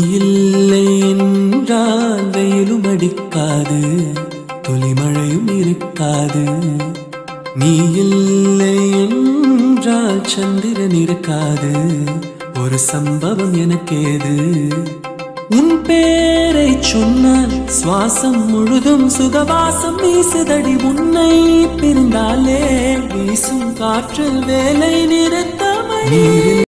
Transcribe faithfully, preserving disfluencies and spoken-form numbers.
இல்லை என்றால் வெயிலும் அடிக்காது, துளிமழையும் இருக்காது. நீ இல்லை என்றால் சந்திரன் இருக்காது, ஒரு சம்பவம் எனக்கேது. உன் பேரை சொன்னால் சுவாசம் முழுதும் சுகவாசம் வீசுதடி. உன்னை பிரிந்தாலே வீசும் காற்றில் வேலை நிறுத்தமை.